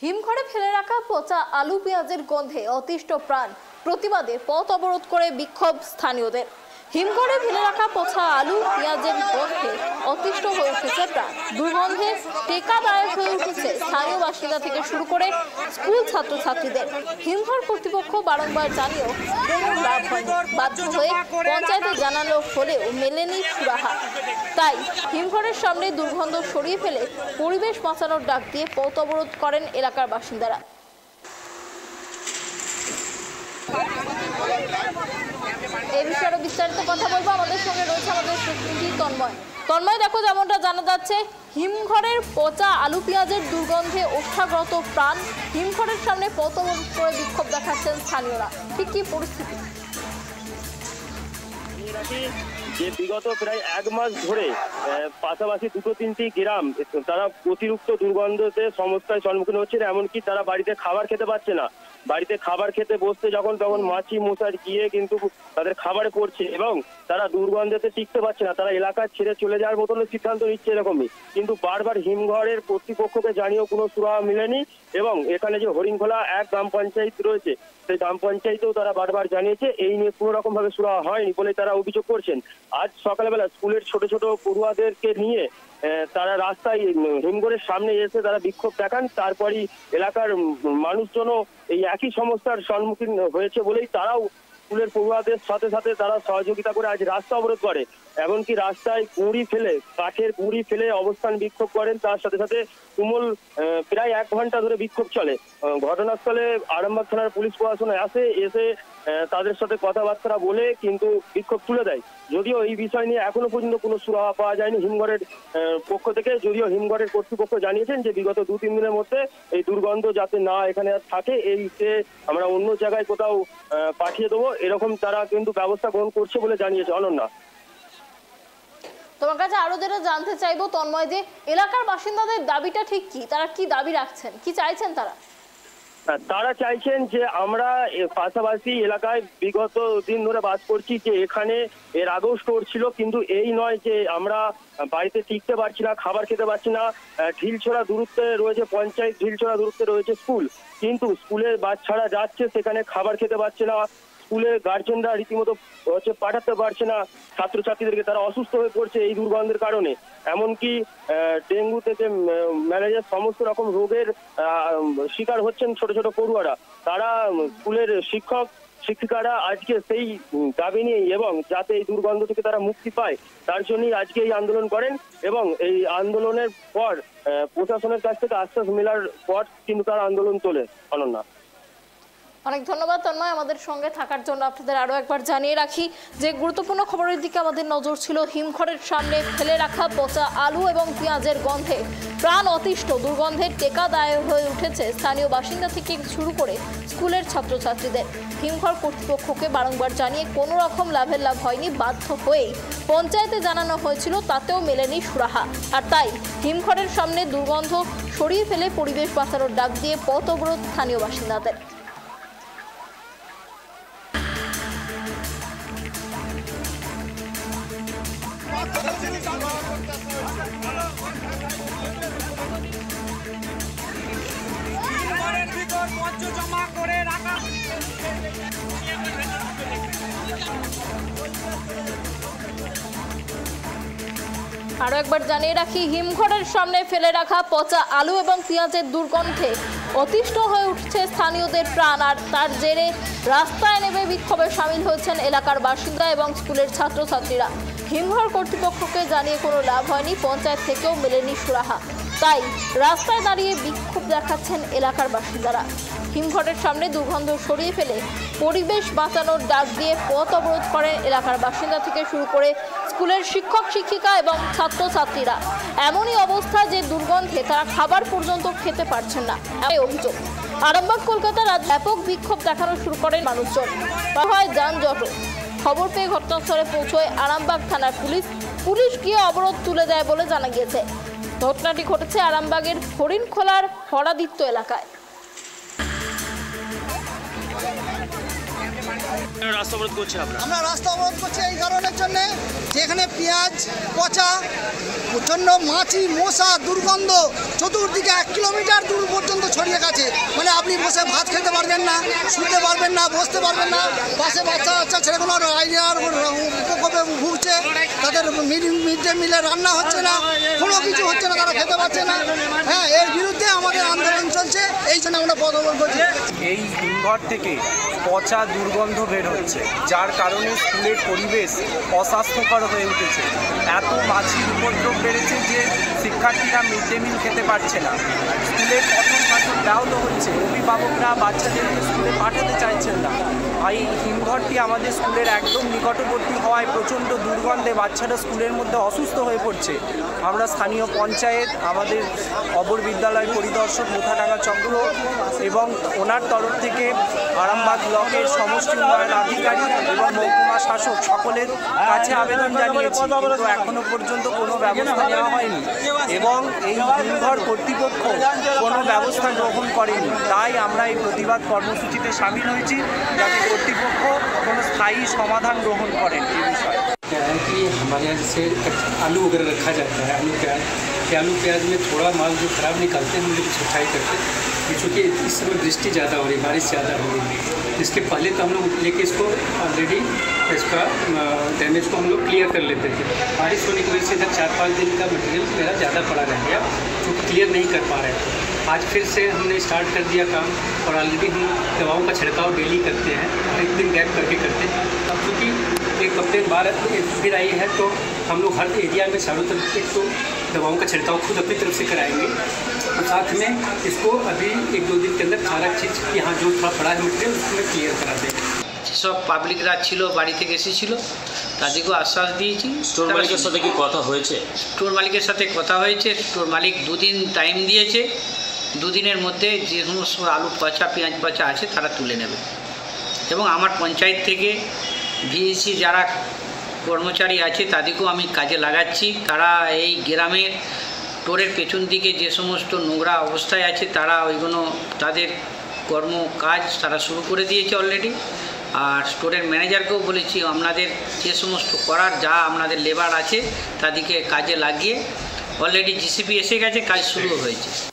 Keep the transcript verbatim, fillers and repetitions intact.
হিমঘরে ফেলে রাখা পচা আলু পেঁয়াজের গন্ধে অতিষ্ঠ প্রাণ, প্রতিবাদে পথ অবরোধ করে বিক্ষোভ স্থানীয়দের। হিমঘরে ফেলে রাখা পচা আলু পেঁয়াজের গন্ধে অতিষ্ঠ হয়ে উঠেছে প্রাণ, দুর্গন্ধে টেকা দায়ের হয়ে উঠেছে স্থানীয় বাসিন্দা থেকে শুরু করে স্কুল ছাত্রছাত্রীদের। হিমঘর কর্তৃপক্ষ বারংবার জানিয়েও কোনো লাভ হয়নি, বাধ্য হয়ে পঞ্চায়েতে জানানো হলেও মেলেনি সুরাহা। তাই হিমঘরের সামনে দুর্গন্ধ সরিয়ে ফেলে পরিবেশ বাঁচানোর ডাক দিয়ে পথ অবরোধ করেন এলাকার বাসিন্দারা। এই বিষয়ে বিস্তারিত কথা বলবো, আমাদের সঙ্গে রয়েছে আমাদের প্রতিনিধি তন্ময়। তন্ময়, দেখো যেমনটা জানা যাচ্ছে, হিমঘরের পচা আলু পেঁয়াজের দুর্গন্ধে ওষ্ঠাগত প্রাণ, হিমঘরের সামনে পথ অবরোধ করে বিক্ষোভ দেখাচ্ছেন স্থানীয়রা। ঠিক কি পরিস্থিতি? যে বিগত প্রায় এক মাস ধরে পাশাপাশি দুটো তিনটি গ্রাম তারা অতিরিক্ত দুর্গন্ধতে সমস্যার সম্মুখীন হচ্ছে, এমনকি তারা বাড়িতে খাবার খেতে পারছে না। বাড়িতে খাবার খেতে বসতে যখন তখন মাছি মশার গিয়ে কিন্তু তাদের খাবারে পড়ছে এবং তারা দুর্গন্ধতে টিকতে পারছে না। তারা এলাকা ছেড়ে চলে যাওয়ার মতন সিদ্ধান্ত নিচ্ছে এরকমই, কিন্তু বারবার হিমঘরের কর্তৃপক্ষকে জানিয়েও কোনো সুরাহা মেলেনি। এবং এখানে যে হরিণখোলা এক গ্রাম পঞ্চায়েত রয়েছে, সেই গ্রাম পঞ্চায়েতেও তারা বারবার জানিয়েছে, এই নিয়ে কোনো রকম ভাবে সুরাহা হয়নি বলে তারা অভিযোগ করছেন। আজ সকালবেলা স্কুলের ছোট ছোট পড়ুয়াদেরকে নিয়ে তারা রাস্তায় হিমঘরের সামনে এসে তারা বিক্ষোভ দেখান। তারপরই এলাকার মানুষজনও এই একই সমস্যার সম্মুখীন হয়েছে বলেই তারাও স্কুলের পড়ুয়াদের সাথে সাথে তারা সহযোগিতা করে আজ রাস্তা অবরোধ করে। এমনকি রাস্তায় গুঁড়ি ফেলে, কাঠের গুঁড়ি ফেলে অবস্থান বিক্ষোভ করেন। তার সাথে সাথে তুমুল প্রায় এক ঘন্টা ধরে বিক্ষোভ চলে। ঘটনাস্থলে আরামবাগ থানার পুলিশ প্রশাসন আসে, এসে তাদের সাথে কথাবার্তা বলে কিন্তু বিক্ষোভ তুলে দেয়। যদিও এই বিষয় নিয়ে এখনো পর্যন্ত কোনো সুরাহা পাওয়া যায়নি হিমঘরের পক্ষ থেকে। যদিও হিমঘরের কর্তৃপক্ষ জানিয়েছেন যে বিগত দু তিন দিনের মধ্যে এই দুর্গন্ধ যাতে না এখানে আর থাকে, এই যে আমরা অন্য জায়গায় কোথাও পাঠিয়ে দেবো, এরকম তারা কিন্তু ব্যবস্থা গ্রহণ করছে বলে জানিয়েছে। অনন্যা, তোমার কাছে আরো যেটা জানতে চাইবো তন্ময়, যে এলাকার বাসিন্দাদের দাবিটা ঠিক কি, তারা কি দাবি রাখছেন, কি চাইছেন তারা? তারা চাইছেন যে আমরা পাশাপাশি এলাকায় বিগত দিন ধরে বাস করছি, যে এখানে এর আগেও স্টোর ছিল, কিন্তু এই নয় যে আমরা বাড়িতে টিকতে পারছি না, খাবার খেতে পারছি না। ঢিলছড়া দূরত্বে রয়েছে পঞ্চায়েত, ঢিলছড়া দূরত্বে রয়েছে স্কুল, কিন্তু স্কুলের বাচ্চারা যাচ্ছে সেখানে খাবার খেতে পারছে না। স্কুলের গার্জেনরা রীতিমতো হচ্ছে পাঠাতে পারছে না ছাত্রছাত্রীদেরকে, তারা অসুস্থ হয়ে পড়ছে এই দুর্গন্ধের কারণে। এমনকি ডেঙ্গু থেকে ম্যালেরিয়ার সমস্ত রকম রোগের শিকার হচ্ছেন ছোট ছোট পড়ুয়ারা। তারা স্কুলের শিক্ষক শিক্ষিকারা আজকে সেই দাবি নিয়ে এবং যাতে এই দুর্গন্ধ থেকে তারা মুক্তি পায় তার জন্যই আজকে এই আন্দোলন করেন। এবং এই আন্দোলনের পর প্রশাসনের কাছ থেকে আশ্বাস মেলার পর কিন্তু তারা আন্দোলন তোলে। অনন্যা, অনেক ধন্যবাদ তন্ময় আমাদের সঙ্গে থাকার জন্য। আপনাদের আরও একবার জানিয়ে রাখি যে গুরুত্বপূর্ণ খবরের দিকে আমাদের নজর ছিল। হিমঘরের সামনে ফেলে রাখা পচা আলু এবং পেঁয়াজের গন্ধে প্রাণ অতিষ্ঠ, দুর্গন্ধের টেকা দায়ের হয়ে উঠেছে স্থানীয় বাসিন্দা থেকে শুরু করে স্কুলের ছাত্রছাত্রীদের। হিমঘর কর্তৃপক্ষকে বারংবার জানিয়ে কোনো রকম লাভের লাভ হয়নি, বাধ্য হয়েই পঞ্চায়েতে জানানো হয়েছিল, তাতেও মেলেনি সুরাহা। আর তাই হিমঘরের সামনে দুর্গন্ধ সরিয়ে ফেলে পরিবেশ বাঁচানোর ডাক দিয়ে পথ অবরোধ স্থানীয় বাসিন্দাদের। আরো একবার জানিয়ে রাখি, হিমঘরের সামনে ফেলে রাখা পচা আলু এবং পেঁয়াজের দুর্গন্ধে অতিষ্ঠ হয়ে উঠছে স্থানীয়দের প্রাণ। আর তার জেরে রাস্তায় নেমে বিক্ষোভে সামিল হয়েছেন এলাকার বাসিন্দা এবং স্কুলের ছাত্রছাত্রীরা। হিমঘর কর্তৃপক্ষকে জানিয়ে কোনো লাভ হয়নি, পঞ্চায়েত থেকেও মেলেনি সুরাহা। তাই রাস্তায় দাঁড়িয়ে বিক্ষোভ দেখাচ্ছেন এলাকার বাসিন্দারা। হিমঘরের সামনে দুর্গন্ধ সরিয়ে ফেলে পরিবেশ বাঁচানোর ডাক দিয়ে পথ অবরোধ করেন এলাকার বাসিন্দা থেকে শুরু করে স্কুলের শিক্ষক শিক্ষিকা এবং ছাত্রছাত্রীরা। এমনই অবস্থা যে দুর্গন্ধে তারা খাবার পর্যন্ত খেতে পারছেন না, এই অভিযোগ। আরামবাগ কলকাতার আজ ব্যাপক বিক্ষোভ দেখানো শুরু করেন মানুষজন, হয় যানজট। খবর পেয়ে ঘটনাস্থলে পৌঁছয় আরামবাগ থানার পুলিশ। পুলিশ গিয়ে অবরোধ তুলে দেয় বলে জানা গিয়েছে। ঘটনাটি ঘটেছে আরামবাগের হরিণখোলার হরাদিত্য এলাকায়। রাস্তা অবরোধ করছি আমরা রাস্তা অবরোধ করছি এই কারণের জন্য, যেখানে পেঁয়াজ পচা প্রচণ্ড মাছি মশা দুর্গন্ধ চতুর্দিকে এক কিলোমিটার দূর পর্যন্ত ছড়িয়ে গেছে। আপনি বসে ভাত খেতে পারবেন না, শুতে পারবেন না, বসতে পারবেন না। পাশে বাচ্চা বাচ্চা ছেলেগুলো আইডিয়ার উপকূপে ভুগছে, তাদের মিড মিড ডে মিলে রান্না হচ্ছে না, কোনো কিছু হচ্ছে না, তারা খেতে পারছে না। হ্যাঁ, এর বিরুদ্ধে আমাদের আন্দোলন চলছে, এই জন্য আমরা পদক্ষেপ করছি। এই হিমঘর থেকে পচা দুর্গন্ধ বের হচ্ছে, যার কারণে স্কুলের পরিবেশ অস্বাস্থ্যকর হয়ে উঠেছে। এত মাছির উপদ্রব বেড়েছে যে শিক্ষার্থীরা মিড ডে মিল খেতে পারছে না। স্কুলের পঠন পাঠন ব্যাহত হচ্ছে, অভিভাবকরা বাচ্চাদেরকে স্কুলে পাঠাতে চাইছেন না। এই হিমঘরটি আমাদের স্কুলের একদম নিকটবর্তী হওয়ায় প্রচণ্ড দুর্গন্ধে বাচ্চারা স্কুলের মধ্যে অসুস্থ হয়ে পড়ছে। আমরা স্থানীয় পঞ্চায়েত, আমাদের অবর বিদ্যালয় পরিদর্শক মুথাডাঙ্গা চক্র এবং ওনার তরফ থেকে আরামবাগ ব্লকের সমষ্টি উন্নয়ন আধিকারিক এবং মহকুমা শাসক সকলের কাছে আবেদন জানিয়েছি, কিন্তু এখনও পর্যন্ত কোনো ব্যবস্থা নেওয়া হয়নি এবং এই হিমঘর কর্তৃপক্ষ কোনো ব্যবস্থা গ্রহণ করেনি। তাই আমরা এই প্রতিবাদ কর্মসূচিতে সামিল হয়েছি, যাতে কর্তৃপক্ষ কোনো স্থায়ী সমাধান গ্রহণ করেন এই বিষয়ে। क्या है कि हमारे यहाँ जैसे आलू वगैरह रखा जाता है, आलू प्याज कि आलू प्याज में थोड़ा माल जो खराब निकालते हैं हम लोग छटाई करते हैं। चूँकि इस समय वृष्टि ज़्यादा हो रही है, बारिश ज़्यादा हो रही है, इसके पहले तो हम लोग लेके इसको ऑलरेडी इसका डैमेज को हम लोग क्लियर कर लेते थे। बारिश होने की वजह से इधर चार पाँच दिन का मटेरियल मेरा ज़्यादा पड़ा रह गया, जो क्लियर नहीं कर पा रहे थे। आज फिर से हमने स्टार्ट कर दिया काम और ऑलरेडी हम दवाओं का छिड़काव डेली करते हैं, एक दिन गैप करके करते हैं। अब चूँकि एक कंप्लेन बार फिर आई है तो हम लोग हर एरिया में चारों तरफ एक तो दवाओं का छिड़काव खुद अपनी तरफ से कराएंगे और साथ में इसको अभी एक दो दिन के अंदर सारा चीज़ यहाँ जो थोड़ा पड़ा है मटेरियल उसमें क्लियर करा देंगे। সব পাবলিকরা ছিল, বাড়ি থেকে এসেছিল, তাদেরকেও আশ্বাস দিয়েছি। স্টোর মালিকের সাথে কি কথা হয়েছে? স্টোর মালিকের সাথে কথা হয়েছে, স্টোর মালিক দুদিন টাইম দিয়েছে, দুদিনের মধ্যে যে সমস্ত আলু পচা পেঁয়াজ পচা আছে তারা তুলে নেবে। এবং আমার পঞ্চায়েত থেকে ভিএসি যারা কর্মচারী আছে তাদেরকেও আমি কাজে লাগাচ্ছি। তারা এই গ্রামের স্টোরের পেছন দিকে যে সমস্ত নোংরা অবস্থায় আছে তারা ওইগুলো তাদের কর্ম কাজ তারা শুরু করে দিয়েছে অলরেডি। আর স্টোরের ম্যানেজারকেও বলেছি আপনাদের যে সমস্ত করার যা আপনাদের লেবার আছে তাদেরকে কাজে লাগিয়ে অলরেডি জিসিপি এসে গেছে, কাজ শুরু হয়েছে।